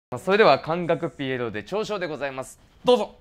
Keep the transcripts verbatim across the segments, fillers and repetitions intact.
それでは感覚ピエロで長唱でございます。どうぞ。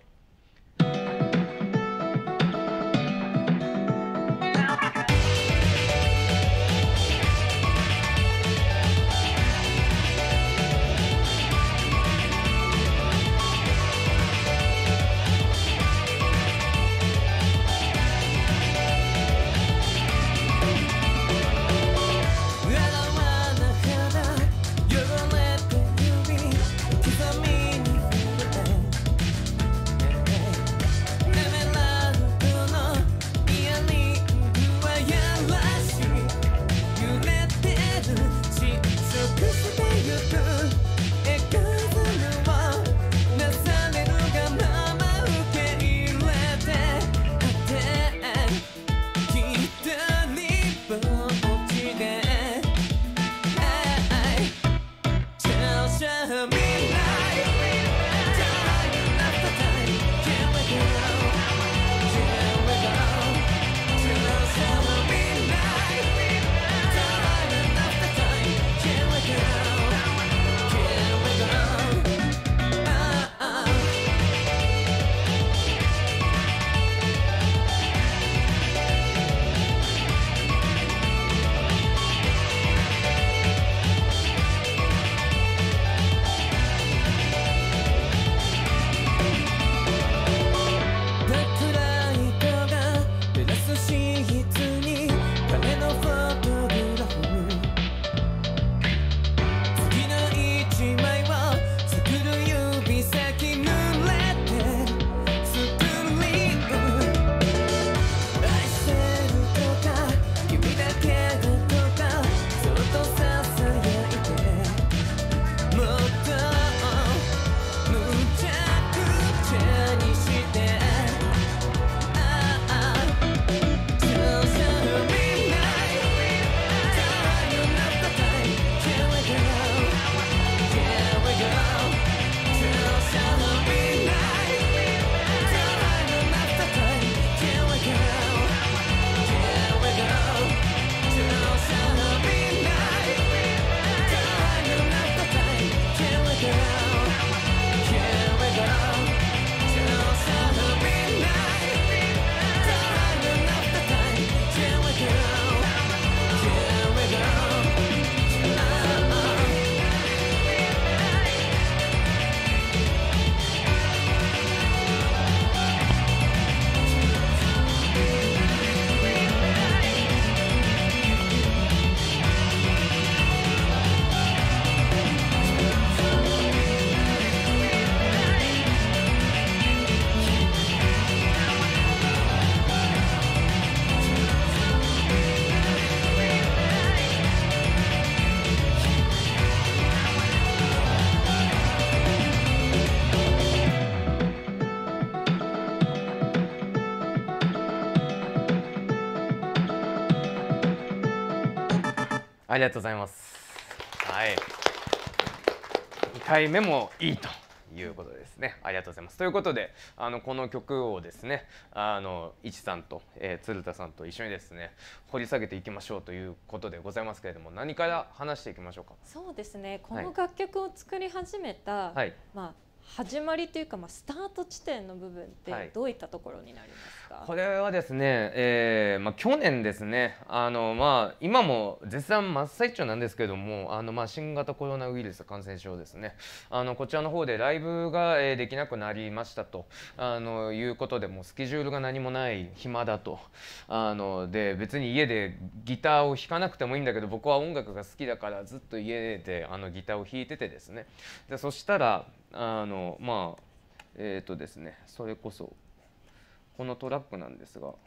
ありがとうございます。はい。にかいめもいいということですね。ありがとうございます。ということで、あのこの曲をですね、あのいちさんと、えー、鶴田さんと一緒にですね、掘り下げていきましょうということでございますけれども、何から話していきましょうか。 そうですね。この楽曲を作り始めた、はい、まあ始まりというか、まあ、スタート地点の部分ってどういったところになりますか？はい、 これはですね、えーまあ、去年ですね、あの、まあ、今も絶賛真っ最中なんですけども、あの、まあ、新型コロナウイルス感染症ですね、あのこちらの方でライブが、えー、できなくなりましたとあのいうことで、もうスケジュールが何もない暇だと、あので別に家でギターを弾かなくてもいいんだけど、僕は音楽が好きだからずっと家であのギターを弾いててですね、でそしたらあのまあえっ、ー、とですねそれこそこのトラックなんですが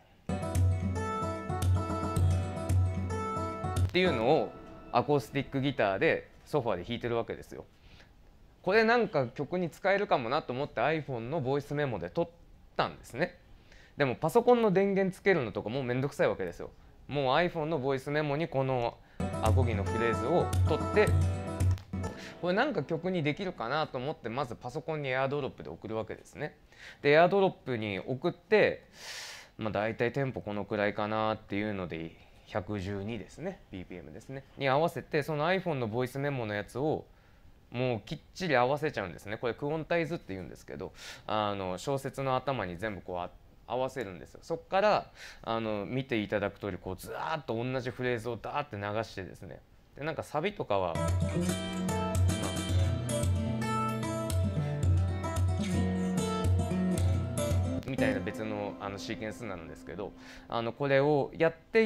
っていうのをアコースティックギターでソファーで弾いてるわけですよ。これなんか曲に使えるかもなと思って iPhone のボイスメモで撮ったんですね。でもパソコンの電源つけるのとかもうめんどくさいわけですよ。もう iPhone のボイスメモにこのアコギのフレーズを取って、これなんか曲にできるかなと思ってまずパソコンにエアドロップで送るわけですね。でエアドロップに送って、まあ、大体テンポこのくらいかなっていうのでひゃくじゅうにですね ビーピーエム ですねに合わせて、その iPhone のボイスメモのやつをもうきっちり合わせちゃうんですね。これクオンタイズっていうんですけど、あの小節の頭に全部こう合わせるんですよ。そこからあの見ていただく通りこうずーっと同じフレーズをダーって流してですね、でなんかサビとかは、まあ、みたいな別のあのシーケンスなんですけど、あのこれをやっていって、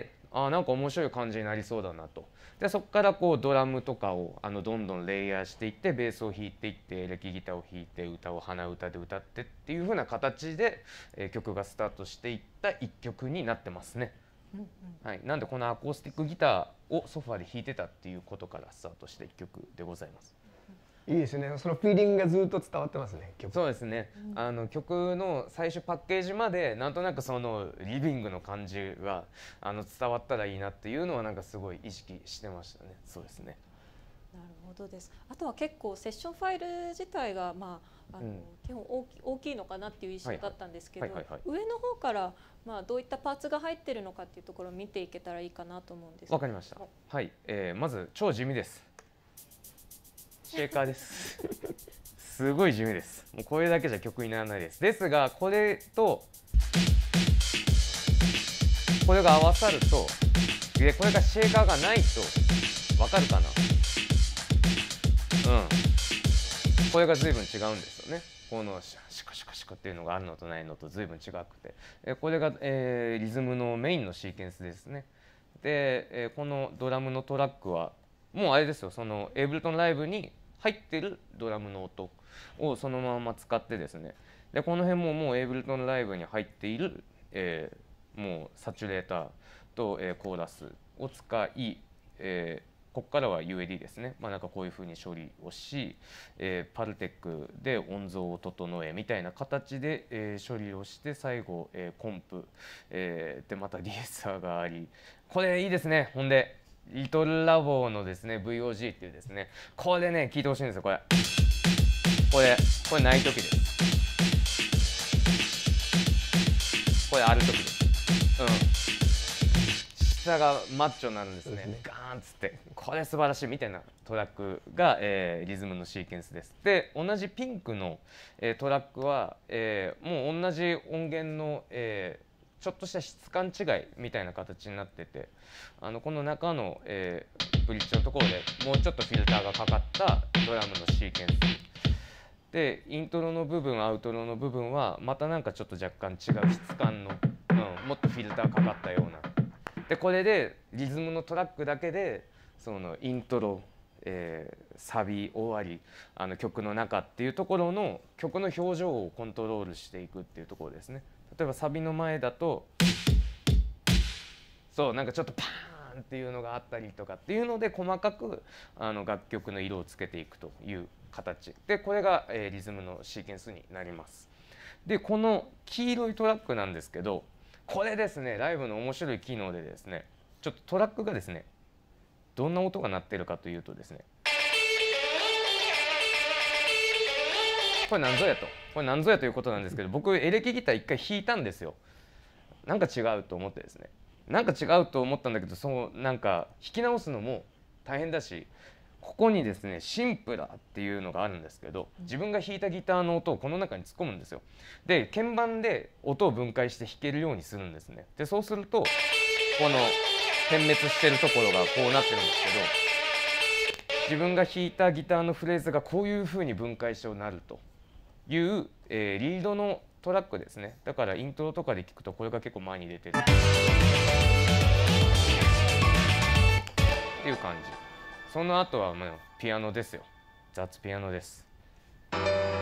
あなんか面白い感じになりそうだなと。でそこからこうドラムとかをあのどんどんレイヤーしていって、ベースを弾いていって、エレキギターを弾いて、歌を鼻歌で歌ってっていう風な形で、えー、曲がスタートしていった一曲になってますね。うんうん、はい、なんでこのアコースティックギターをソファーで弾いてたっていうことからスタートした一曲でございます。 いいですね。そのフィーリングがずっと伝わってますね。 曲。そうですね。うん、あの曲の最初パッケージまでなんとなくそのリビングの感じがあの伝わったらいいなっていうのはなんかすごい意識してましたね。そうですね。 なるほどです。あとは結構セッションファイル自体がまああの、うん、基本大き、大きいのかなっていう印象だったんですけど、上の方からまあどういったパーツが入ってるのかっていうところを見ていけたらいいかなと思うんです。 わかりました。はい、えー、まず超地味です。シェーカーですすごい地味です。もうこれだけじゃ曲にならないです。ですがこれとこれが合わさると、でこれがシェーカーがないとわかるかな。うん、これが随分違うんですよね。このシカシカシカっていうのがあるのとないのと随分違くて、えこれが、えー、リズムのメインのシーケンスですね。で、えー、このドラムのトラックはもうあれですよ、そのエイブルトンライブに入ってるドラムの音をそのまま使ってですね、でこの辺ももうエイブルトンライブに入っている、えー、もうサチュレーターと、えー、コーラスを使い、えー、ここからは ユーエーディー ですね、まあ、なんかこういうふうに処理をし、えー、パルテックで音像を整えみたいな形で、えー、処理をして、最後、えー、コンプ、えー、でまたリエッサーがあり、これいいですね。ほんでリトルラボのですね ブイオージー っていうですね、これね聞いてほしいんですよ。これこれこれない時です。これある時です。うん下がマッチョになるんですね。ですねガーンっつって、これ素晴らしいみたいなトラックが、えー、リズムのシーケンスです。で同じピンクの、えー、トラックは、えー、もう同じ音源の、えーちょっとした質感違いみたいな形になってて、あのこの中の、えー、ブリッジのところでもうちょっとフィルターがかかったドラムのシーケンスで、イントロの部分アウトロの部分はまたなんかちょっと若干違う質感の、うん、もっとフィルターかかったような。でこれでリズムのトラックだけでそのイントロ、えー、サビ終わり、あの曲の中っていうところの曲の表情をコントロールしていくっていうところですね。例えばサビの前だとそうなんかちょっとパーンっていうのがあったりとかっていうので、細かくあの楽曲の色をつけていくという形で、これが、えー、リズムのシーケンスになります。でこの黄色いトラックなんですけど、これですねライブの面白い機能でですね、ちょっとトラックがですねどんな音が鳴ってるかというとですね、これ何ぞやとこれ何ぞやということなんですけど、僕エレキギター一回弾いたんですよ。なんか違うと思ってですね、なんか違うと思ったんだけど、そうなんか弾き直すのも大変だし、ここにですねシンプラーっていうのがあるんですけど、自分が弾いたギターの音をこの中に突っ込むんですよ。で鍵盤で音を分解して弾けるようにするんですね。でそうするとこの点滅してるところがこうなってるんですけど、自分が弾いたギターのフレーズがこういうふうに分解してなるという、えー、リードのトラックですね。だからイントロとかで聞くとこれが結構前に出てるっていう感じ。その後はもうピアノですよ。雑ピアノです、うん、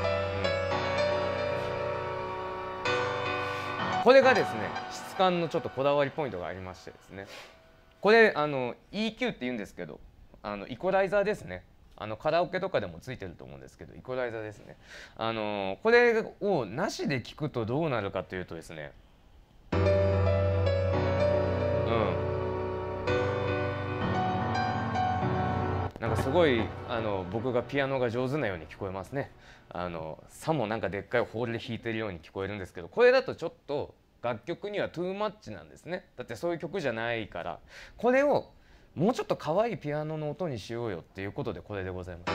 これがですね質感のちょっとこだわりポイントがありましてですね、これあの イーキュー って言うんですけど、あのイコライザーですね。あのカラオケとかでもついてると思うんですけど、イコライザーですね。あのこれをなしで聞くとどうなるかというとですね、うんなんかすごいあの僕がピアノが上手なように聞こえますね。あのさもなんかでっかいホールで弾いてるように聞こえるんですけど、これだとちょっと楽曲にはトゥーマッチなんですね。だってそういう曲じゃないから。これをもうちょっと可愛いピアノの音にしようよっていうことでこれでございます。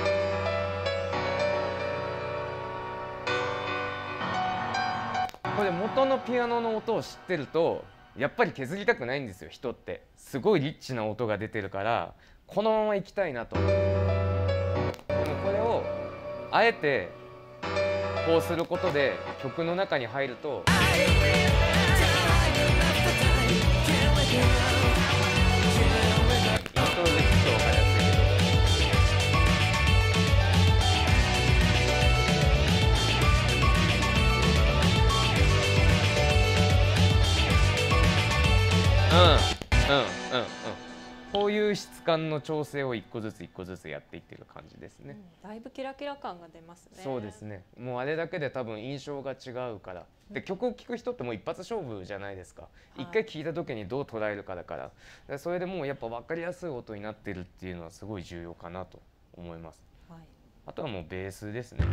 これ元のピアノの音を知ってるとやっぱり削りたくないんですよ。人ってすごいリッチな音が出てるからこのまま行きたいなと。でもこれをあえてこうすることで曲の中に入るとイントロで聞くと分かりやすいけど。うんうんうんうん、こういう質感の調整を一個ずつ一個ずつやっていってる感じですね、 うん、だいぶキラキラ感が出ますね。 そうですね。もうあれだけで多分印象が違うから。で曲を聴く人ってもう一発勝負じゃないですか、一、はい、回聴いた時にどう捉えるかだから、でそれでもうやっぱ分かりやすい音になってるっていうのはすごい重要かなと思います、はい、あとはもうベースですね。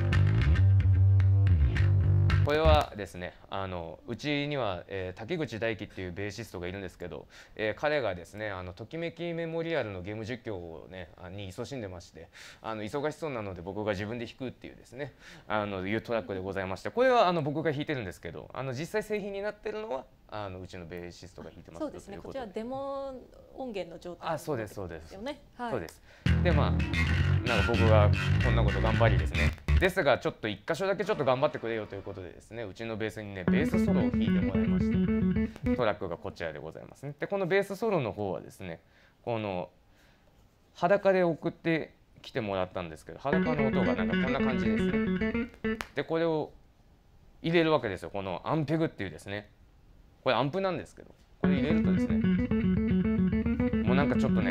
これはですね、あのうちには、えー、竹口大輝っていうベーシストがいるんですけど、えー、彼がですね、あのときめきメモリアルのゲーム実況をねに勤しんでまして、あの忙しそうなので僕が自分で弾くっていうですね、あのいうトラックでございまして、これはあの僕が弾いてるんですけど、あの実際製品になってるのはあのうちのベーシストが弾いてます。 そうですね。こちらデモ音源の状態、ね。 あ、そうですそうです。 よね。はい、 そうです。でまあなんか僕がこんなこと頑張りですね。ですがちょっと一箇所だけちょっと頑張ってくれよということでですね、うちのベースにねベースソロを弾いてもらいまして、トラックがこちらでございますね。でこのベースソロの方はですね、この裸で送ってきてもらったんですけど、裸の音がなんかこんな感じですね。でこれを入れるわけですよ。このアンペグっていうですね、これアンプなんですけど、これ入れるとですね、もうなんかちょっとね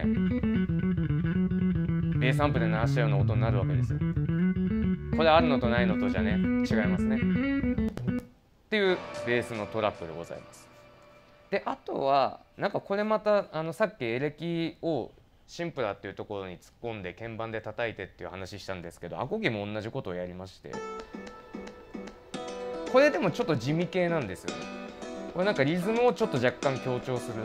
ベースアンプで鳴らしたような音になるわけですよ。これあるのとないのとじゃね違いますねっていうベースのトラックでございます。であとはなんかこれまたあのさっきエレキをシンプラっていうところに突っ込んで鍵盤で叩いてっていう話したんですけど、アコギも同じことをやりまして、これでもちょっと地味系なんですよね。これなんかリズムをちょっと若干強調する。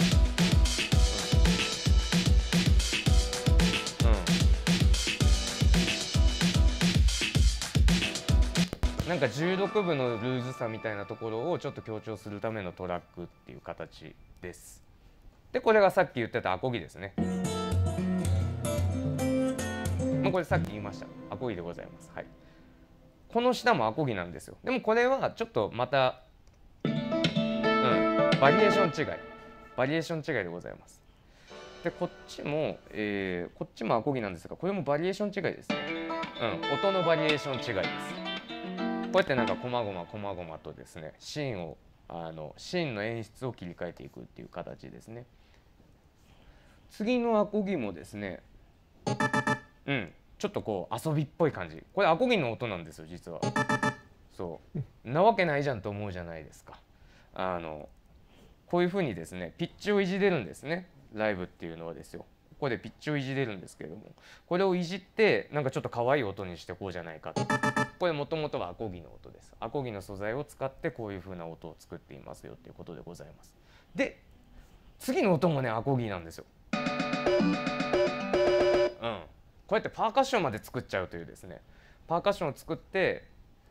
なんかじゅうろくぶのルーズさみたいなところをちょっと強調するためのトラックっていう形です。でこれがさっき言ってたアコギですね。まあこれさっき言いましたアコギでございます。はい。この下もアコギなんですよ。でもこれはちょっとまた、うん、バリエーション違いバリエーション違いでございます。でこっちも、えー、こっちもアコギなんですが、これもバリエーション違いですね。うん、音のバリエーション違いです。こうやってなんかこまごまこまごまとですね、シーンをあのシーンの演出を切り替えていくっていう形ですね。次のアコギもですね、うん、ちょっとこう遊びっぽい感じ。これアコギの音なんですよ実は。そうなわけないじゃんと思うじゃないですか。あのこういうふうにですねピッチをいじれるんですね、ライブっていうのはですよ。ここでピッチをいじれるんですけれども、これをいじってなんかちょっと可愛い音にしてこうじゃないかと。これもともとはアコギの音です。アコギの素材を使ってこういう風な音を作っていますよということでございます。で次の音もねアコギなんですよ。うん、こうやってパーカッションまで作っちゃうというですね、パーカッションを作って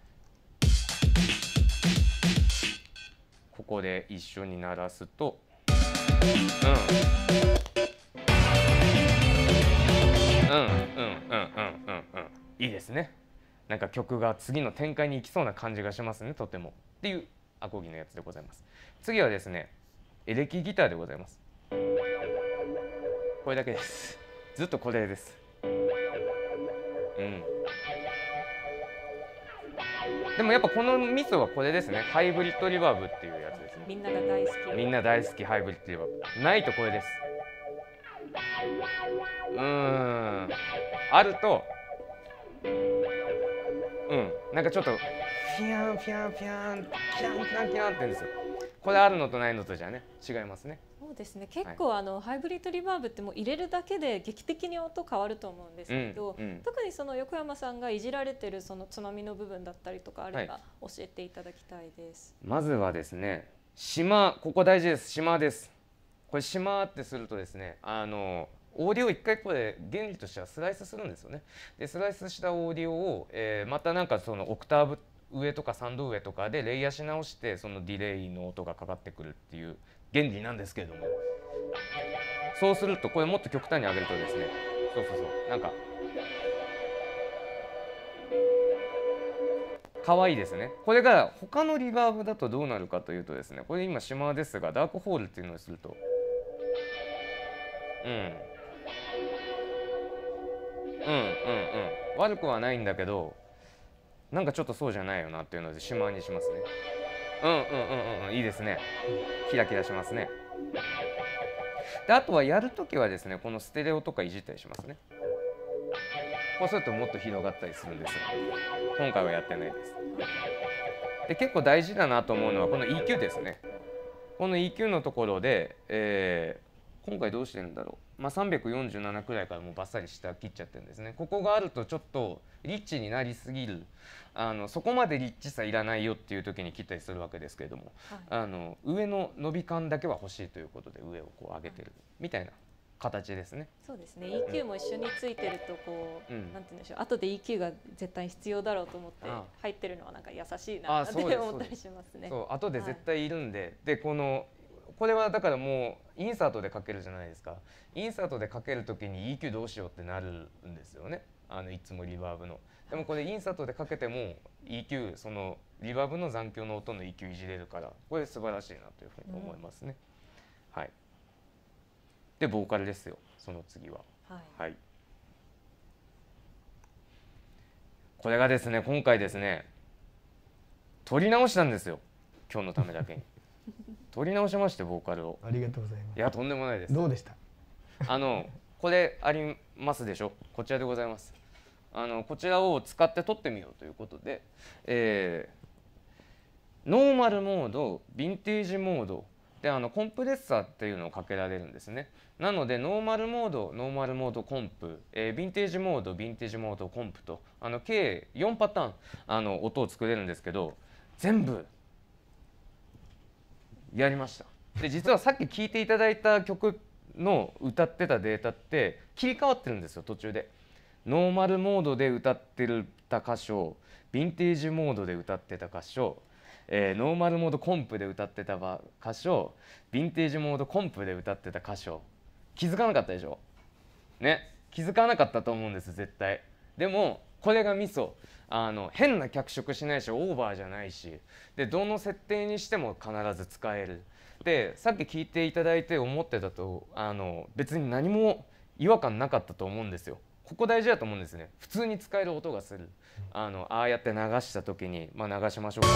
ここで一緒に鳴らすと、うんうんうんうんうんうんうんいいですね。なんか曲が次の展開に行きそうな感じがしますね、とても。っていうアコギのやつでございます。次はですねエレキギターでございます。これだけです。ずっとこれです。うん。でもやっぱこのミソはこれですね、ハイブリッドリバーブっていうやつですね。 みんなが大好き。 みんな大好きハイブリッドリバーブ。ないとこれです。うーん。あると。うん、なんかちょっとフィャンフィャンフィャンキャンキャンキャンって言うんですよ。これあるのとないのとじゃね違いますね。 そうですね。結構、はい、あのハイブリッドリバーブってもう入れるだけで劇的に音変わると思うんですけど、うんうん、特にその横山さんがいじられてるそのつまみの部分だったりとかあれば教えていただきたいです。 はい、まずはですね、島、ここ大事です。島です。 これしまってするとですね、あのオーディオを一回ここで原理としてはスライスするんですよね。でスライスしたオーディオを、えー、またなんかそのオクターブ上とかさんど上とかでレイヤーし直してそのディレイの音がかかってくるっていう原理なんですけれども、そうするとこれもっと極端に上げるとですね、そうそうそうなんか可愛いですね。これが他のリバーブだとどうなるかというとですね、これ今シマーですがダークホールっていうのをすると、うん、うんうんうん悪くはないんだけど、なんかちょっとそうじゃないよなっていうのでシマーにしますね。うんうんうんうんいいですね。キラキラしますね。であとはやるときはですね、このステレオとかいじったりしますね。こうするともっと広がったりするんですが、今回はやってないです。で結構大事だなと思うのはこの イーキュー ですね。この イーキュー のところで、えー、今回どうしてるんだろう、まあ、さんびゃくよんじゅうななくらいからもうバッサリ下切っちゃってるんですね。ここがあるとちょっとリッチになりすぎる、あのそこまでリッチさいらないよっていう時に切ったりするわけですけれども、はい、あの上の伸び感だけは欲しいということで上をこう上げてるみたいな形ですね。 そうですね。イーキュー も一緒についてるとこう、うん、なんて言うんでしょう。後で イーキュー が絶対必要だろうと思って入ってるのはなんか優しいなって思ったりしますね。 そう後で絶対いるんで、はい、でこのこれはだからもうインサートでかけるじゃないですか。インサートでかけるときに イーキュー どうしようってなるんですよね。あのいつもリバーブの。でもこれインサートでかけても イーキュー そのリバーブの残響の音の イーキュー いじれるから、これ素晴らしいなというふうに思いますね。うん、はい。でボーカルですよ。その次は。はい。はい、これがですね今回ですね撮り直したんですよ。今日のためだけに。撮り直しましてボーカルを。 ありがとうございます。 いやとんでもないです。 どうでした？ あのこれありますでしょ。こちらでございます。あのこちらを使って撮ってみようということで、えー、ノーマルモード、ヴィンテージモードであのコンプレッサーっていうのをかけられるんですね。なのでノーマルモード、ノーマルモードコンプ、えー、ヴィンテージモード、ヴィンテージモードコンプとあの計よんパターンあの音を作れるんですけど、全部やりました。で実はさっき聴いていただいた曲の歌ってたデータって切り替わってるんですよ途中で。ノーマルモードで歌ってた箇所、ヴィンテージモードで歌ってた箇所、えー、ノーマルモードコンプで歌ってた箇所、ヴィンテージモードコンプで歌ってた箇所、気づかなかったでしょ。ね、気づかなかったと思うんです絶対。でもこれがミソ。あの変な脚色しないしオーバーじゃないし、でどの設定にしても必ず使える。でさっき聞いていただいて思ってたとあの別に何も違和感なかったと思うんですよ。ここ大事だと思うんですね。普通に使える音がする。あのああやって流した時に、まあ、流しましょうか。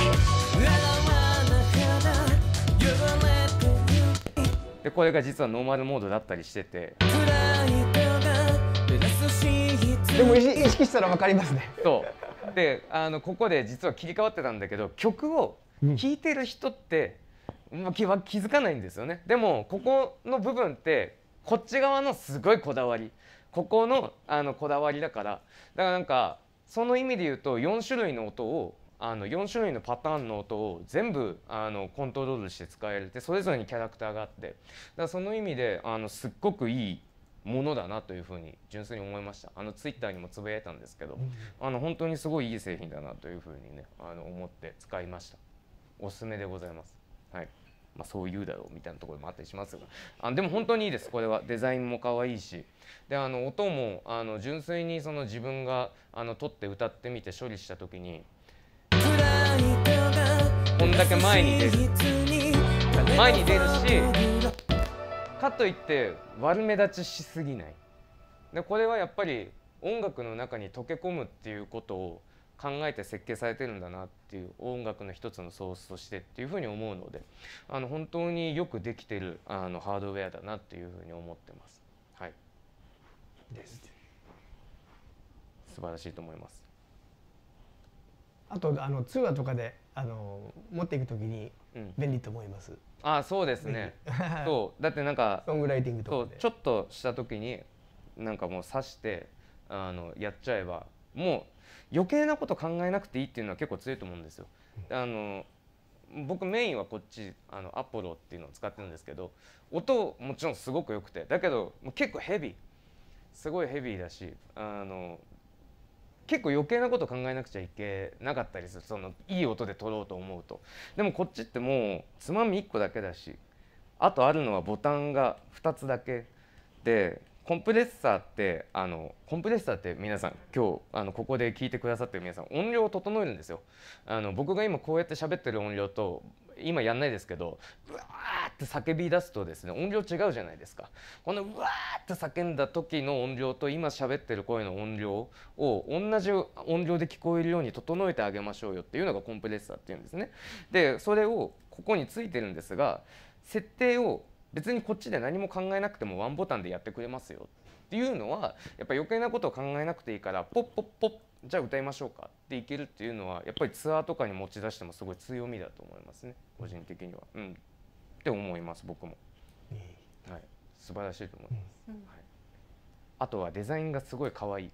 でこれが実はノーマルモードだったりしてて。 でも意識したら分かりますね。 そうであのここで実は切り替わってたんだけど、曲を聴いてる人って、まあ、気は気づかないんですよね。でもここの部分ってこっち側のすごいこだわり、ここのあのこだわりだから、だからなんかその意味で言うとよん種類の音をあのよん種類のパターンの音を全部あのコントロールして使えるって、それぞれにキャラクターがあって、だからその意味であのすっごくいいものだなというふうに純粋に思いました。あのツイッターにもつぶやいたんですけど、あの本当にすごいいい製品だなというふうにねあの思って使いました。おすすめでございます。はい。まあそう言うだろうみたいなところもあったりしますが、あでも本当にいいです。これはデザインも可愛いし、であの音もあの純粋にその自分があの撮って歌ってみて処理した時にこんだけ前に出る前に出るし、かといって悪目立ちしすぎない。でこれはやっぱり音楽の中に溶け込むっていうことを考えて設計されてるんだなっていう、音楽の一つのソースとしてっていうふうに思うので、あの本当によくできてるあのハードウェアだなっていうふうに思ってます。はい。です。素晴らしいと思います。 あとあの通話とかであの持っていくときに便利と思います。うん、 ああそうですね。そうだってなんかソングライティングとかでちょっとしたときになんかもう刺してあのやっちゃえばもう余計なこと考えなくていいっていうのは結構強いと思うんですよ。あの僕メインはこっちあのアポロっていうのを使ってるんですけど、音もちろんすごく良くて、だけど結構ヘビー、すごいヘビーだし、あの結構余計なこと考えなくちゃいけなかったりする、そのいい音で撮ろうと思うと。でもこっちってもうつまみいっこだけだし、あとあるのはボタンがふたつだけで、コンプレッサーってあのコンプレッサーって皆さん今日あのここで聞いてくださってる皆さん、音量を整えるんですよ。あの僕が今こうやって喋ってる音量と今やんないですけど、うわーって叫び出すとですね、音量違うじゃないですか。このうわーって叫んだ時の音量と今喋ってる声の音量を同じ音量で聞こえるように整えてあげましょうよっていうのがコンプレッサーっていうんですね。でそれをここについてるんですが、設定を別にこっちで何も考えなくてもワンボタンでやってくれますよっていうのは、やっぱり余計なことを考えなくていいから、ポッポッポッじゃあ歌いましょうかっていけるっていうのは、やっぱりツアーとかに持ち出してもすごい強みだと思いますね、個人的には。うんって思います、僕も。はい、素晴らしいと思います、うん、はい、あとはデザインがすごい可愛い。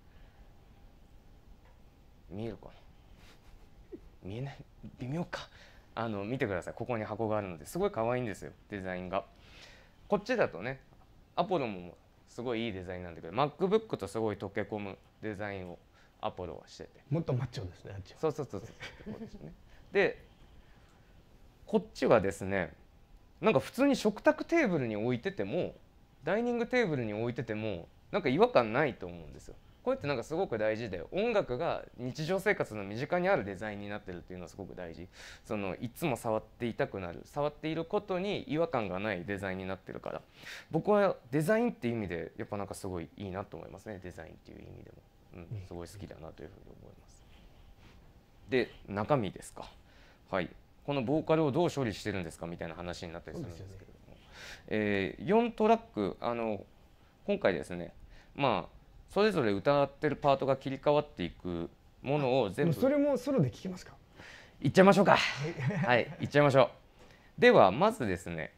見えるかな、見えない、微妙か。あの見てください、ここに箱があるのですごい可愛いんですよ、デザインが。こっちだとね、アポロもすごいいいデザインなんだけど、 MacBook とすごい溶け込むデザインをアポロはしてて、 もっとマッチョですね、あっちは。 そうそうそうそうそうですね。でこっちはですね、なんか普通に食卓テーブルに置いてても、ダイニングテーブルに置いててもなんか違和感ないと思うんですよ。これってなんかすごく大事で、音楽が日常生活の身近にあるデザインになってるっていうのはすごく大事。そのいつも触っていたくなる、触っていることに違和感がないデザインになってるから、僕はデザインっていう意味でやっぱなんかすごいいいなと思いますね。デザインっていう意味でも、うん、すごい好きだなというふうに思います。で中身ですか。はい、このボーカルをどう処理してるんですかみたいな話になったりするんですけれども、えー、よんトラック、あの今回ですね、まあそれぞれ歌ってるパートが切り替わっていくものを全部、 それもソロで聴きますか。 いっちゃいましょうか。はい、いっちゃいましょう。ではまずですね、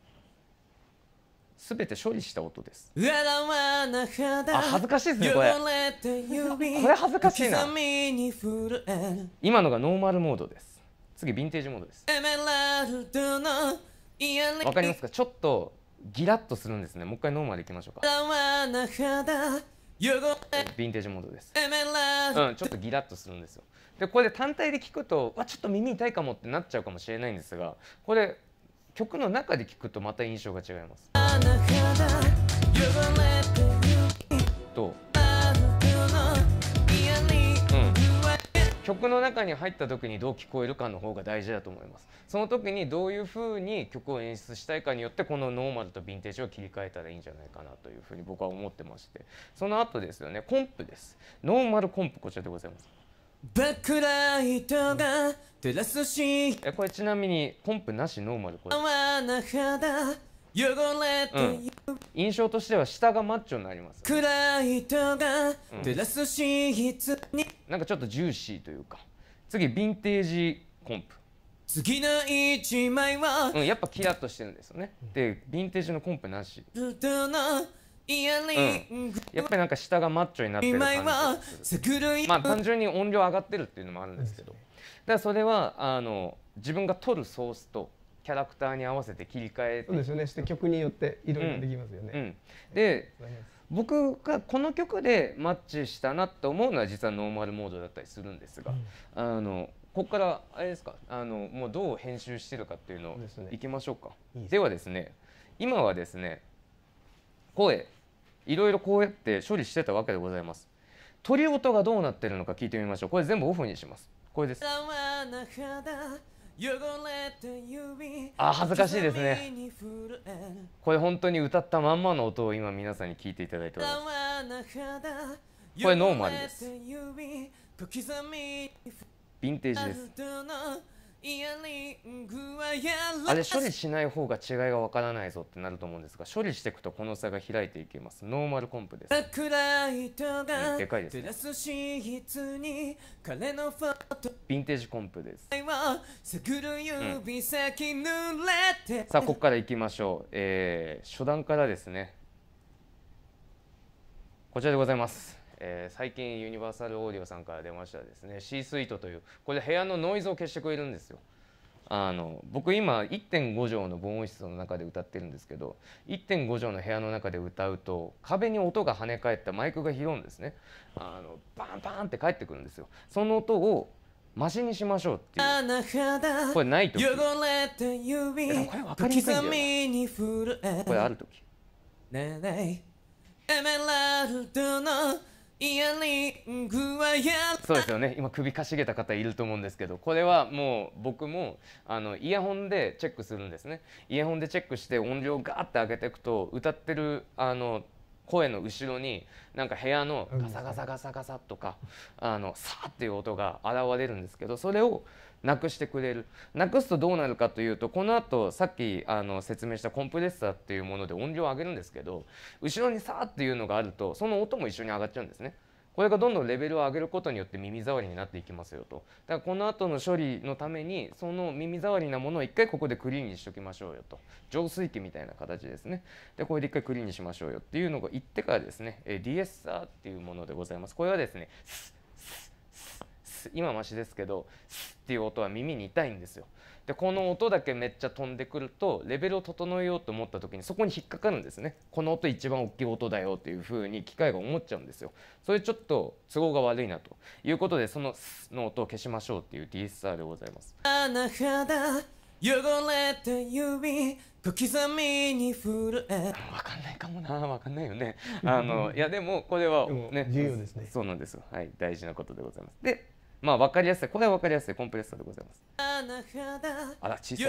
すべて処理した音です。あ、恥ずかしいですねこれ。これ恥ずかしいな。今のがノーマルモードです。次ヴィンテージモードです。わかりますか。ちょっとギラッとするんですね。もう一回ノーマルいきましょうか。ヴィンテージモードです。うん、ちょっとギラッとするんですよ。でこれで単体で聞くと、わちょっと耳痛いかもってなっちゃうかもしれないんですが、これ曲の中で聞くとまた印象が違います。と、うん、曲の中に入った時にどう聞こえるかの方が大事だと思います。その時にどういう風に曲を演出したいかによって、このノーマルとヴィンテージを切り替えたらいいんじゃないかなというふうに僕は思ってまして、その後ですよね、コンプです。ノーマルコンプ、こちらでございます。バックライトが照らすし、えこれちなみにコンプなしノーマル、これ、うん、印象としては下がマッチョになります、ね、うん、なんかちょっとジューシーというか。次ヴィンテージコンプ、次の一枚は、うん、やっぱキラッとしてるんですよね。でヴィンテージのコンプなし、うん、やっぱりなんか下がマッチョになってる感じ。まあ単純に音量上がってるっていうのもあるんですけど、だからそれはあの自分が取るソースとキャラクターに合わせて切り替えて、 そうですよね、して曲によっていろいろできますよね。 うんうん、で僕がこの曲でマッチしたなと思うのは実はノーマルモードだったりするんですが、うん、あのここからあれですか、あのもうどう編集してるかっていうのをいきましょうか。いいですね。ではですね、今はですね声いろいろこうやって処理してたわけでございます。鳥音がどうなってるのか聞いてみましょう。これ全部オフにします。これです。あ、恥ずかしいですね。これ本当に歌ったまんまの音を今皆さんに聞いていただいております。これノーマルです。ヴィンテージです。あれ処理しない方が違いがわからないぞってなると思うんですが、処理していくとこの差が開いていきます。ノーマルコンプです。うん、でかいですね。ヴィンテージコンプです。うん、さあここからいきましょう。えー、初段からですね、こちらでございます。えー、最近ユニバーサルオーディオさんから出ましたですね C スイートという、これ部屋のノイズを消してくれるんですよ。 あの僕今 いってんご 畳の防音室の中で歌ってるんですけど、 いってんご 畳の部屋の中で歌うと壁に音が跳ね返ったマイクが拾うんですね。あのバンバンって返ってくるんですよ。その音をマシにしましょうっていう。これない時、でもこれ分かりにくいんだよな。これある時、エメラルドのイヤリングはやそうですよね。今首かしげた方いると思うんですけど、これはもう僕もあのイヤホンでチェックするんですね。イヤホンでチェックして音量をガーって上げていくと、歌ってるあの声の後ろになんか部屋のガサガサガサガサとかあのサーっていう音が現れるんですけど、それをなくしてくれる。なくすとどうなるかというと、この後さっきあの説明したコンプレッサーっていうもので音量を上げるんですけど、後ろにサーっていうのがあるとその音も一緒に上がっちゃうんですね。これがどんどんレベルを上げることによって耳障りになっていきますよと。だからこの後の処理のためにその耳障りなものを一回ここでクリーンにしときましょうよと。浄水器みたいな形ですね。でこれで一回クリーンにしましょうよっていうのが言ってからですね、ディーエスアール っていうものでございます。これはですね、スッスッスッスッ、今マシですけどスッっていう音は耳に痛いんですよ。でこの音だけめっちゃ飛んでくるとレベルを整えようと思った時にそこに引っかかるんですね。この音一番大きい音だよっていう風に機械が思っちゃうんですよ。それちょっと都合が悪いなということで、そのスの音を消しましょうっていう ディーエスアール でございます。汚れた指小刻みに震え、わかんないかもな、わかんないよね。あのいやでもこれはね重要ですね。 そうなんですよ。はい、大事なことでございます。でまあ分かりやすい、これは分かりやすいコンプレッサーでございます。あら小さい。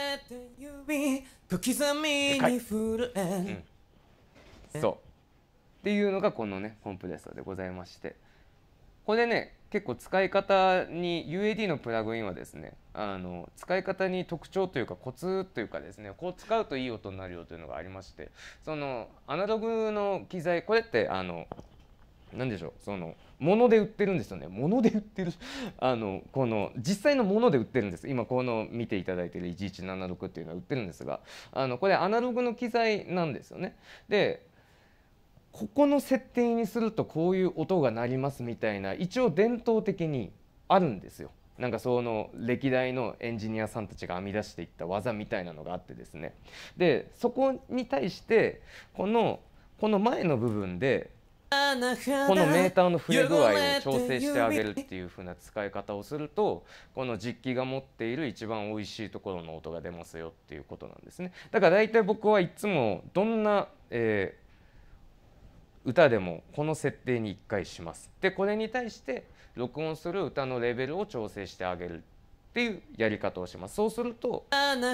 うん、そうっていうのがこのねコンプレッサーでございまして、これね結構使い方に ユーエーディー のプラグインはですね、あの使い方に特徴というかコツというかですね、こう使うといい音になるよというのがありまして、そのアナログの機材、これってあの何でしょう、その物で売ってるんですよね。物で売ってるあのこの実際のもので売ってるんです。今この見ていただいているいちいちななろくっていうのは売ってるんですが、あのこれアナログの機材なんですよね。でここの設定にするとこういう音が鳴りますみたいな一応伝統的にあるんですよ。なんかその歴代のエンジニアさんたちが編み出していった技みたいなのがあってですね、でそこに対してこのこの前の部分でこのメーターの触れ具合を調整してあげるっていう風な使い方をすると、この実機が持っている一番おいしいところの音が出ますよっていうことなんですね。だから大体僕はいつもどんな、えー、歌でもこの設定にいっかいします。でこれに対して録音する歌のレベルを調整してあげるっていうやり方をします。そうすると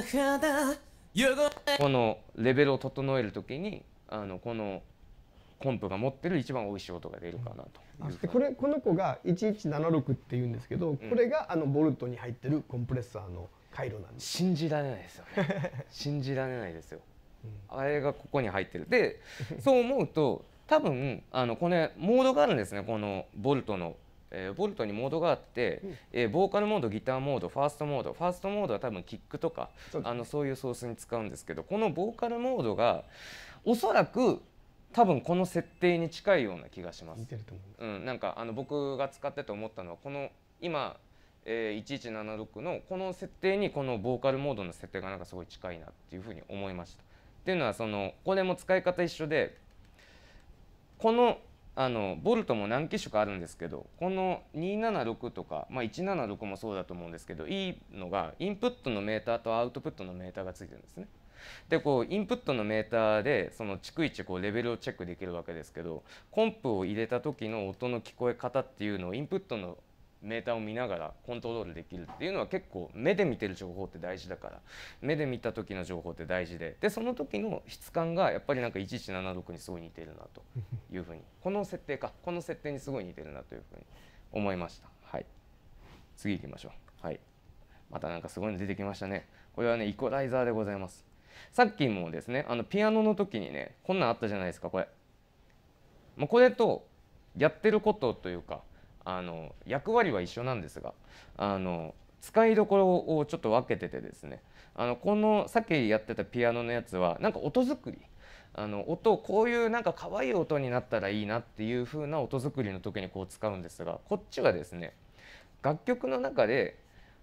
このレベルを整える時にあのこのコンプが持ってる一番美味しい音が出るかなという。 これこの子がいちいちななろくっていうんですけど、これがあのボルトに入ってるコンプレッサーの回路なんです。 信じられないですよね。信じられないですよ。あれがここに入ってる。でそう思うと多分あのこれモードがあるんですね。このボルトの、えー、ボルトにモードがあって、うんえー、ボーカルモード、ギターモード、ファーストモードファーストモードは多分キックとかそう、あのそういうソースに使うんですけど、このボーカルモードがおそらく多分この設定に近いような気がします。うん、なんかあの僕が使ってて思ったのはこの今、えー、いちいちななろくのこの設定にこのボーカルモードの設定がなんかすごい近いなっていうふうに思いました。っていうのはそのこれも使い方一緒で、このあのボルトも何機種かあるんですけど、このにひゃくななじゅうろくとか、まあ、いちひゃくななじゅうろくもそうだと思うんですけど、いいのがインプットのメーターとアウトプットのメーターがついてるんですね。でこうインプットのメーターでその逐一こうレベルをチェックできるわけですけど、コンプを入れた時の音の聞こえ方っていうのをインプットのメーターを見ながらコントロールできるっていうのは結構目で見てる情報って大事だから、目で見た時の情報って大事で、でその時の質感がやっぱりなんかいちいちななろくにすごい似てるなというふうにこの設定かこの設定にすごい似てるなというふうに思いました。はい、次行きましょう。はい、またなんかすごいの出てきましたね。これはねイコライザーでございます。さっきもですねあのピアノの時にねこんなんあったじゃないですか。これもうこれとやってることというかあの役割は一緒なんですが、あの使いどころをちょっと分けててですね、あのこのさっきやってたピアノのやつはなんか音作り、あの音こういうなんか可愛い音になったらいいなっていう風な音作りの時にこう使うんですが、こっちはですね楽曲の中で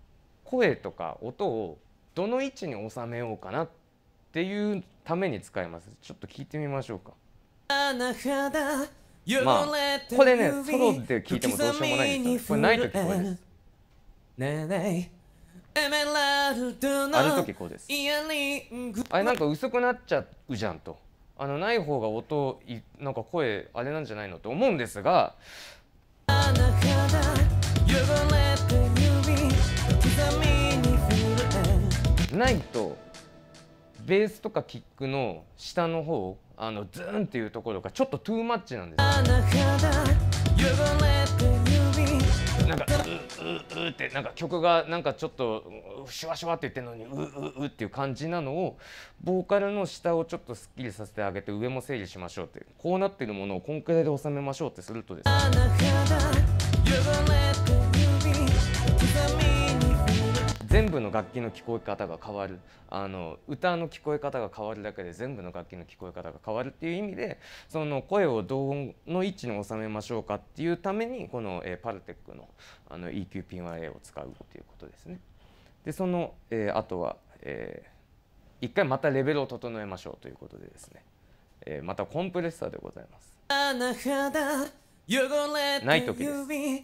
声とか音をどの位置に収めようかなっていうために使います。ちょっと聞いてみましょうか。まあこれねソロで聞いてもどうしようもないんですよね。これない時これです。ある時こうです。あれなんか薄くなっちゃうじゃんと、あのない方が音いなんか声あれなんじゃないのと思うんですが、ないとベースとかキックの下の方、あのズーンっていうところがちょっとトゥーマッチなんですよ。なんかうううってなんか曲がなんかちょっとシュワシュワって言ってるのにうううっていう感じなのを、ボーカルの下をちょっとすっきりさせてあげて上も整理しましょうって、こうなってるものをこんくらいで収めましょうってするとですね、全部の楽器の聞こえ方が変わる、あの歌の聞こえ方が変わるだけで全部の楽器の聞こえ方が変わるっていう意味で、その声をどの位置に収めましょうかっていうためにこの、えー、パルテックの、あの イーキュー ピン ワンエー を使うっていうことですね。でその、えー、あとは、えー、一回またレベルを整えましょうということでですね、えー、またコンプレッサーでございます。ない時です。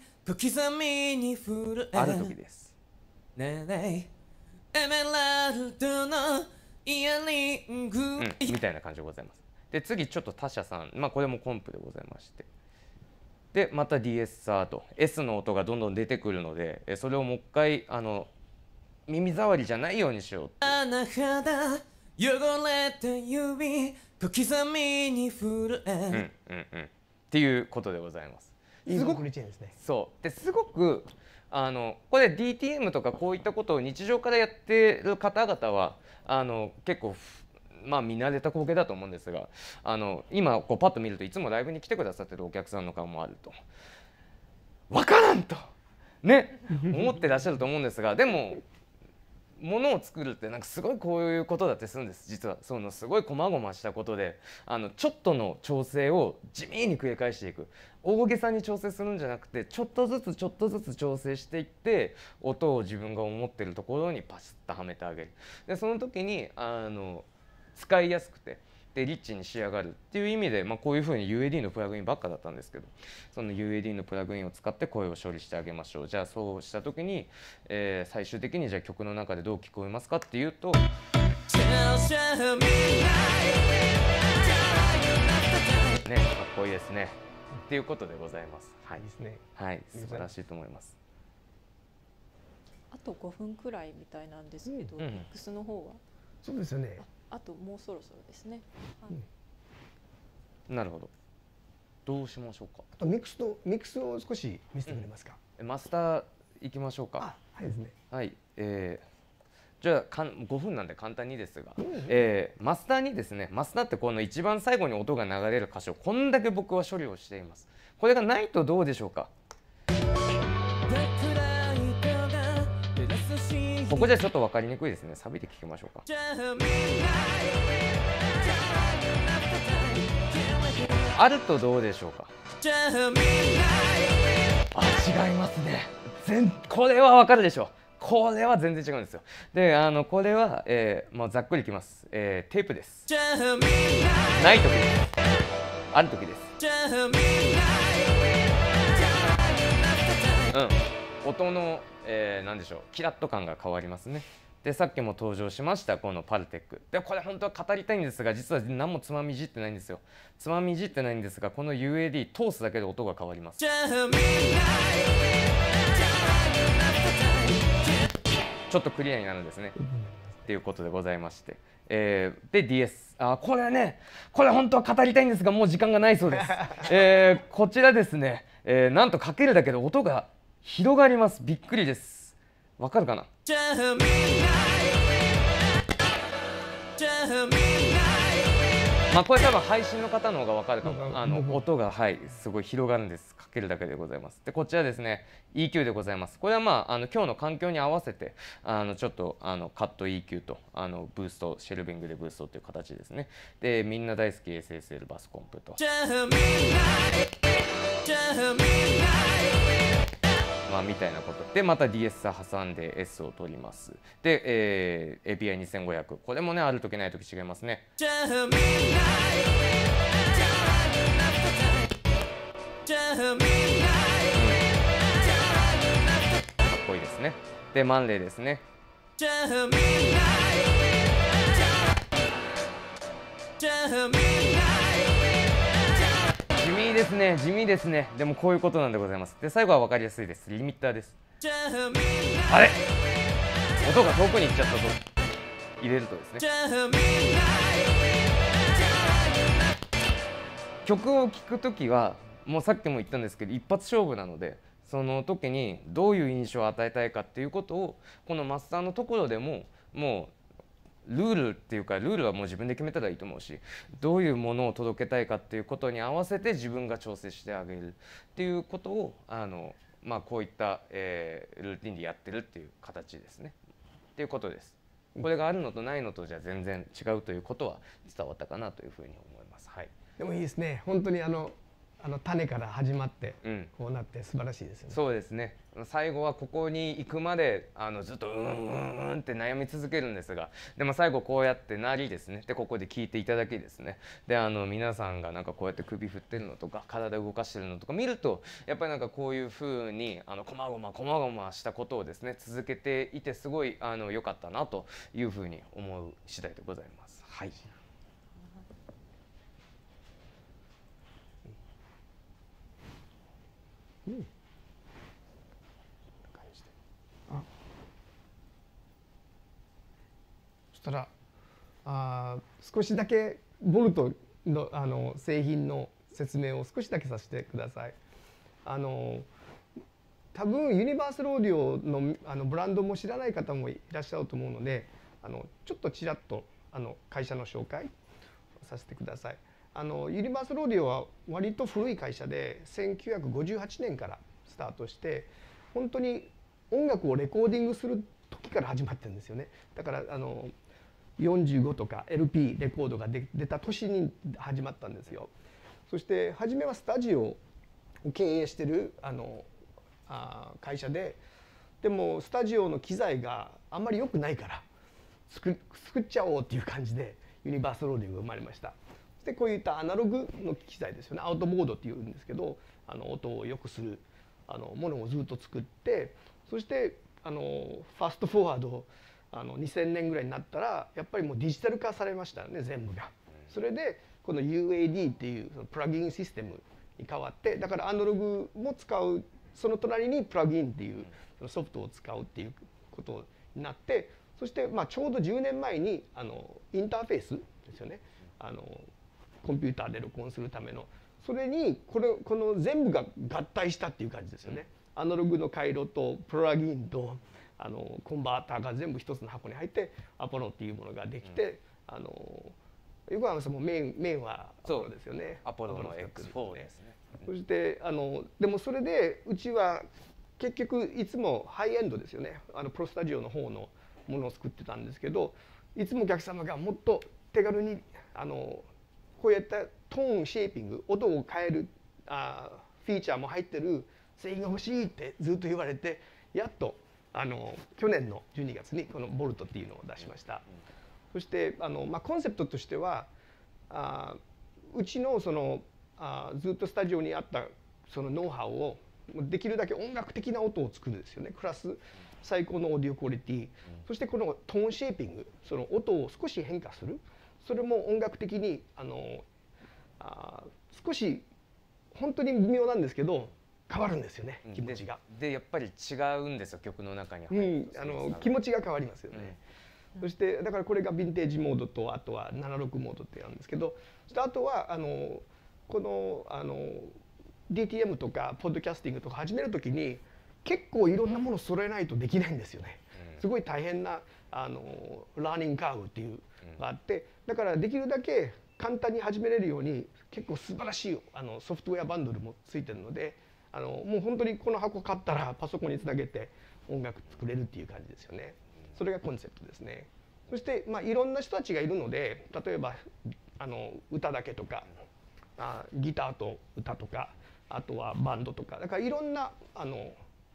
ある時です。ねえエメラルドのイヤリング、うん、みたいな感じでございます。で次ちょっと他社さん、まあこれもコンプでございまして、でまた ディーエス サーと S の音がどんどん出てくるので、それをもう一回あの耳障りじゃないようにしようって。あなただ汚れた指小刻みに震え、うんうんうんっていうことでございます。 すごくですね。 そうですごくあのこれ ディーティーエム とかこういったことを日常からやってる方々はあの結構まあ見慣れた光景だと思うんですが、あの今こうパッと見るといつもライブに来てくださってるお客さんの顔もあると分からんとね思ってらっしゃると思うんですが、でもものを作るってなんかすごいこういうことだってするんです。実はそのすごい細々したことで、あのちょっとの調整を地味に繰り返していく、大げさに調整するんじゃなくて、ちょっとずつちょっとずつ調整していって音を自分が思ってるところにパシッとはめてあげる。でその時にあの使いやすくてでリッチに仕上がるっていう意味で、まあ、こういうふうに ユーエーディー のプラグインばっかだったんですけど、その ユーエーディー のプラグインを使って声を処理してあげましょう。じゃあそうした時に、えー、最終的にじゃあ曲の中でどう聞こえますかっていうと、ね、かっこいいですねっていうことでございます。はい、 ですね。 はい、素晴らしいと思います。 あとごふんくらいみたいなんですけど、ミックスの方はそうですよね。 あともうそろそろですね。はい、 うん、なるほど。どうしましょうか。 あとミックスとミックスを少し見せてくれますか。 うん、マスター行きましょうか。 あ、はいですね。 はい。えー、じゃあかんごふんなんで簡単にですが、うん、えー、マスターにですね、マスターってこの一番最後に音が流れる箇所、こんだけ僕は処理をしています。これがないとどうでしょうか。ここじゃちょっと分かりにくいですね。サビで聞きましょうか。あるとどうでしょうか。あ、違いますね。全これは分かるでしょう。これは全然違うんですよ。で、あのこれは、えー、もうざっくりいきます。えー、テープです。ない時です。ある時です。うん。音の、えー、何でしょう、キラッと感が変わりますね。でさっきも登場しましたこのパルテックで、これ本当は語りたいんですが実は何もつまみいじってないんですよ。つまみいじってないんですが、この ユーエーディー 通すだけで音が変わります。ちょっとクリアになるんですねっていうことでございまして、えー、で ディーエス、 あこれねこれ本当は語りたいんですがもう時間がないそうです。えー、こちらですね、えー、なんとかけるだけで音が広がります。びっくりです。わかるかな。まあこれ多分配信の方の方がわかるかも。あの音がはいすごい広がるんです。かけるだけでございます。でこちらですね イーキュー でございます。これはまああの今日の環境に合わせてあのちょっとあのカット イーキュー とあのブーストシェルビングでブーストという形ですね。でみんな大好き エスエスエル バスコンプと。まあみたいなことで、また ディーエス 挟んで S を取ります。で、えー、エーピーアイにせんごひゃく、これもねある時ない時違いますね。かっこいいですね。でマンレーですね。地味ですね、地味ですね。でもこういうことなんでございます。で最後は分かりやすいです。リミッターです。あれ、音が遠くに行っちゃったと入れるとですね、曲を聴くときはもうさっきも言ったんですけど、一発勝負なので、その時にどういう印象を与えたいかっていうことをこのマスターのところでももうルールっていうか、ルールはもう自分で決めたらいいと思うし、どういうものを届けたいかっていうことに合わせて自分が調整してあげるっていうことをあの、まあ、こういった、えー、ルーティンでやってるっていう形ですねっていうことです。これがあるのとないのとじゃ全然違うということは伝わったかなというふうに思います。はい、 でもいいですね。本当にあのあの種から始まってこうなって素晴らしいですよね。 うん、そうですね。最後はここに行くまであのずっとうんうんうんって悩み続けるんですが、でも最後こうやってなりですね。でここで聞いていただきですね。であの皆さんがなんかこうやって首振ってるのとか体動かしてるのとか見ると、やっぱりなんかこういう風にあのこまごまこまごましたことをですね続けていて、すごいあの良かったなという風に思う次第でございます。はい。うん、あ、そしたらあ少しだけボルトのあの製品の説明を少しだけさせてください。あの多分ユニバーサルオーディオのあのブランドも知らない方もいらっしゃると思うので、あのちょっとちらっとあの会社の紹介させてください。あのユニバーサルオーディオは割と古い会社でせんきゅうひゃくごじゅうはちねんからスタートして、本当に音楽をレコーディングする時から始まってるんですよね。だからあのよんじゅうごとか エルピー レコードが出た年に始まったんですよ。そして初めはスタジオを経営してるあのあ会社で、でもスタジオの機材があんまり良くないから作作っちゃおうっていう感じでユニバーサルオーディオが生まれました。でこういったアナログの機材ですよね、アウトボードっていうんですけど、あの音を良くするあのものをずっと作って、そしてあのファストフォワードあのにせんねんぐらいになったらやっぱりもうデジタル化されましたよね、全部が。それでこの ユーエーディー っていうそのプラグインシステムに変わって、だからアナログも使う、その隣にプラグインっていうソフトを使うっていうことになって、そしてまあちょうどじゅうねんまえにあのインターフェースですよね、あのコンピューターで録音するための、それにこれこの全部が合体したっていう感じですよね。アナログの回路とプラグインとあのコンバーターが全部一つの箱に入ってアポロっていうものができて、あの横山さんもメインメインはアポロですよね。 アポロの エックスフォー ですね。 そしてあのでもそれでうちは結局いつもハイエンドですよね、あのプロスタジオの方のものを作ってたんですけど、いつもお客様がもっと手軽にあのこういったトーンシェーピング、音を変えるあフィーチャーも入ってる製品が欲しいってずっと言われて、やっとあの去年のじゅうにがつにこのボルトっていうのを出しました。そしてあの、まあ、コンセプトとしてはあうちのそのあずっとスタジオにあったそのノウハウをできるだけ音楽的な音を作るんですよね。プラス最高のオーディオクオリティ、そしてこのトーンシェーピング、その音を少し変化する、それも音楽的にあのあ少し本当に微妙なんですけど変わるんですよね、気持ちが。 で, でやっぱり違うんですよ、曲の中に入る、うん、あの気持ちが変わりますよね。うん、そしてだからこれがヴィンテージモードと、あとはななじゅうろくモードってやるんですけど、そしてあとはあのこのあの ディーティーエム とかポッドキャスティングとか始めるときに結構いろんなものを揃えないとできないんですよね。すごい大変なあのラーニングカーブっていうのがあって、だからできるだけ簡単に始めれるように結構素晴らしいあのソフトウェアバンドルもついてるので、あのもう本当にこの箱買ったらパソコンにつなげて音楽作れるっていう感じですよね。それがコンセプトですね。そしてまあいろんな人たちがいるので、例えばあの歌だけとかあギターと歌とか、あとはバンドとか、だからいろんなあの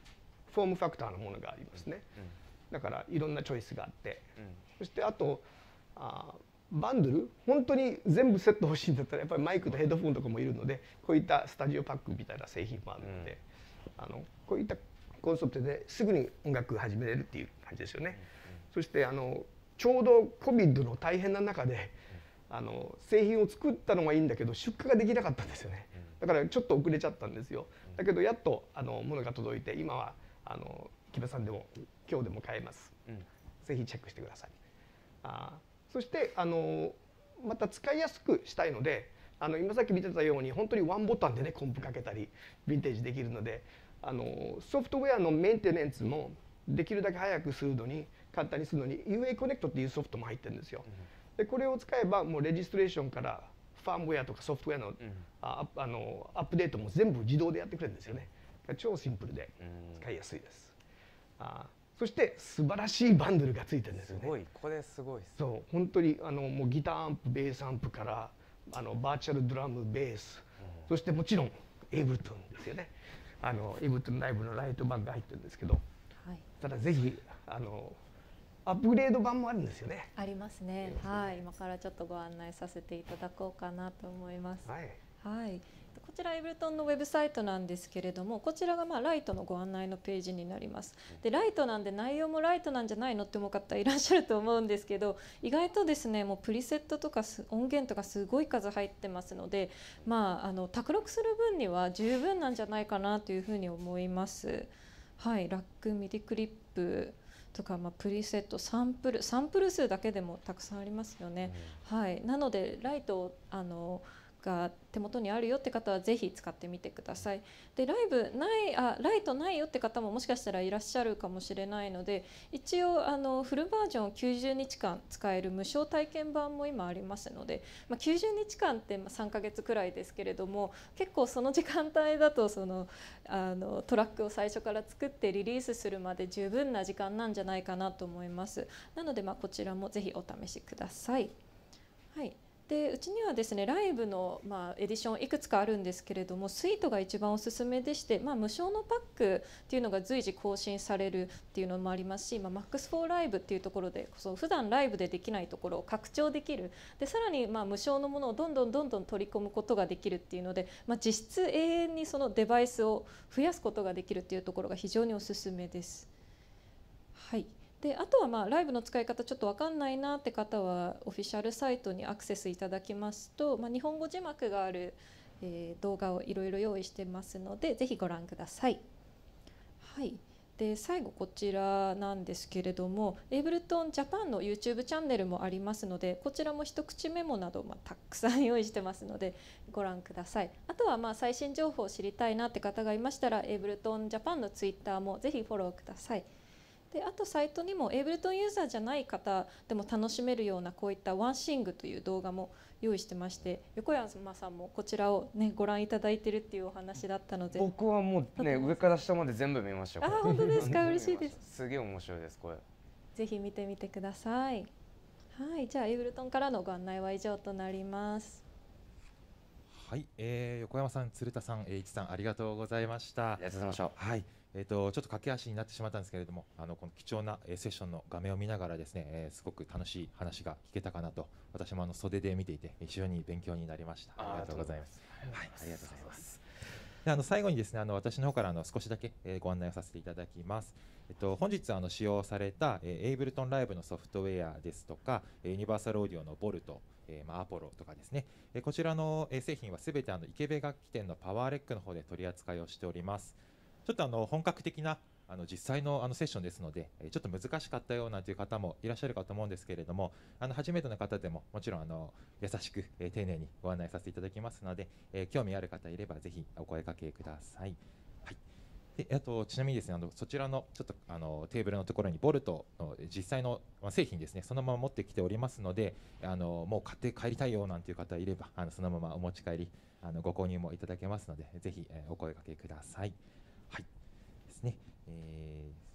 フォームファクターのものがありますね。だからいろんなチョイスがあって、そしてあとあバンドル本当に全部セット欲しいんだったらやっぱりマイクとヘッドフォンとかもいるので、こういったスタジオパックみたいな製品もあるので、あのこういったコンセプトですぐに音楽始めれるっていう感じですよね。そしてあのちょうど コビッド の大変な中であの製品を作ったのはいいんだけど出荷ができなかったんですよね。だからちょっと遅れちゃったんですよ。だけどやっとあの物が届いて、今はあの木場さんでも今日でも買えます。ぜひチェックしてください。あそしてあのまた使いやすくしたいので、あの今さっき見てたように本当にワンボタンでねコンプかけたりヴィンテージできるので、あのソフトウェアのメンテナンスもできるだけ早くするのに簡単にするのに ユーエー コネクトっていうソフトも入ってるんですよ。でこれを使えばもうレジストレーションからファームウェアとかソフトウェアの、うん、ああのアップデートも全部自動でやってくれるんですよね。超シンプルで使いやすいです。あそして素晴らしいバンドルがついてるんですよね。 すごい、これすごいです。 そう、本当にあのもうギターアンプ、ベースアンプからあのバーチャルドラム、ベース、うん、そしてもちろんエイブルトンですよね。あのエイブルトンライブのライトバンが入ってるんですけど、はい、ただぜひあのアップグレード版もあるんですよね。 ありますね。はい、今からちょっとご案内させていただこうかなと思います。はい。はい。こちらエイブルトンのウェブサイトなんですけれども、こちらがまあライトのご案内のページになります。でライトなんで内容もライトなんじゃないのって思う方いらっしゃると思うんですけど、意外とですねもうプリセットとか音源とかすごい数入ってますので、まああの卓録する分には十分なんじゃないかなというふうに思います。はい、ラック、ミディクリップとか、まあ、プリセット、サンプルサンプル数だけでもたくさんありますよね。うん、はい、なのでライトあのが手元にあるよって方はぜひ使ってみてください。でライブないあライトないよって方ももしかしたらいらっしゃるかもしれないので、一応あのフルバージョンきゅうじゅうにちかん使える無償体験版も今ありますので、まあ、きゅうじゅうにちかんってさんかげつくらいですけれども、結構その時間帯だとそのあのトラックを最初から作ってリリースするまで十分な時間なんじゃないかなと思います。なのでまあこちらもぜひお試しください。はい。でうちにはですねライブの、まあ、エディションいくつかあるんですけれども、スイートが一番おすすめでして、まあ、無償のパックっていうのが随時更新されるっていうのもありますし、まあ、マックスフォーライブっていうところでそう普段ライブでできないところを拡張できる、でさらにまあ無償のものをどんどんどんどん取り込むことができるっていうので、まあ、実質永遠にそのデバイスを増やすことができるっていうところが非常におすすめです。はい。であとはまあライブの使い方ちょっと分かんないなって方はオフィシャルサイトにアクセスいただきますと、まあ、日本語字幕がある、えー、動画をいろいろ用意してますのでぜひご覧ください。はい。で最後こちらなんですけれども、エイブルトンジャパンの YouTube チャンネルもありますので、こちらも一口メモなど、まあ、たくさん用意してますのでご覧ください。あとはまあ最新情報を知りたいなって方がいましたら、エイブルトンジャパンの Twitter もぜひフォローください。であとサイトにもエイブルトンユーザーじゃない方でも楽しめるようなこういったワンシングという動画も用意してまして、横山さんもこちらを、ね、ご覧いただいているっていうお話だったので、 僕はもうね上から下まで全部見ました。 あ本当ですか嬉しいです。 すげえ面白いですこれ。 ぜひ見てみてください。はい、じゃあエイブルトンからのご案内は以上となります。 はい、えー、横山さん、鶴田さん、栄一さんありがとうございました。 ありがとうございました。 はい。えー、とちょっと駆け足になってしまったんですけれども、あのこの貴重な、えー、セッションの画面を見ながらですね、えー、すごく楽しい話が聞けたかなと、私もあの袖で見ていて非常に勉強になりました。ありがとうございます。 はい、ありがとうございます。 であの最後にですね、あの私の方からあの少しだけ、えー、ご案内をさせていただきます。えっと、本日あの使用された、えー、エイブルトンライブのソフトウェアですとか、ユニバーサルオーディオのボルト、えーまあ、アポロとかですね、えー、こちらの、えー、製品はすべてあの池部楽器店のパワーレックの方で取り扱いをしております。ちょっとあの本格的なあの実際のあのセッションですので、ちょっと難しかったようなという方もいらっしゃるかと思うんですけれども、あの初めての方でももちろんあの優しく、えー、丁寧にご案内させていただきますので、えー、興味ある方いればぜひお声掛けください。はい。であとちなみにですね、あのそちらのちょっとあのテーブルのところにボルトの実際の製品ですね、そのまま持ってきておりますので、あのもう買って帰りたいよなんていう方いれば、あのそのままお持ち帰りあのご購入もいただけますので、ぜひ、えー、お声掛けください。はい。ですね。えー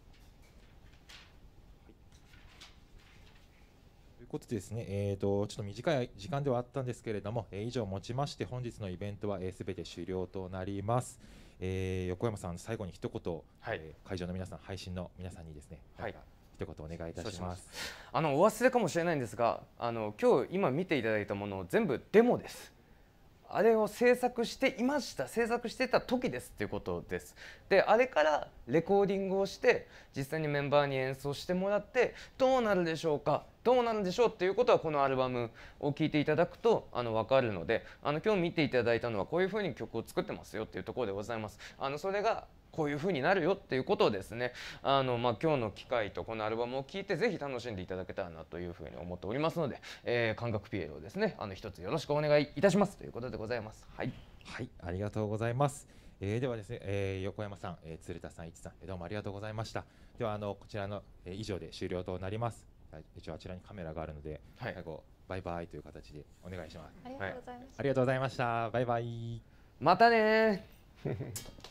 ということでですね、えーと、ちょっと短い時間ではあったんですけれども、えー、以上をもちまして本日のイベントはすべて終了となります。 えー、横山さん最後に一言、 はい、 えー、会場の皆さん、配信の皆さんにですね、はい、一言お願いいたします。 あのお忘れかもしれないんですが、あの今日今見ていただいたもの全部デモです。あれを制作していました制作してた時ですっていうことです。であれからレコーディングをして実際にメンバーに演奏してもらってどうなるでしょうかどうなるんでしょうっていうことはこのアルバムを聴いていただくとあの分かるので、あの今日見ていただいたのはこういうふうに曲を作ってますよっていうところでございます。あのそれがこういう風になるよっていうことをですね、あの、まあ、今日の機会とこのアルバムを聴いてぜひ楽しんでいただけたらなというふうに思っておりますので、えー、感覚ピエロをですねあの一つよろしくお願いいたしますということでございます。はい、 はい、ありがとうございます。えー、ではですね、えー、横山さん、えー、鶴田さん、いちさん、えー、どうもありがとうございました。ではあのこちらの、えー、以上で終了となります。一応あちらにカメラがあるので、はい、最後バイバイという形でお願いします。 ありがとうございました。 ありがとうございました。バイバイ。 またね